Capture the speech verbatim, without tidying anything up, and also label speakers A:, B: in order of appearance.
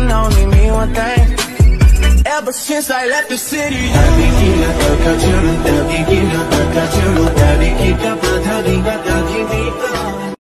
A: can only mean one thing. Ever since I left the city,
B: Daddy, keep the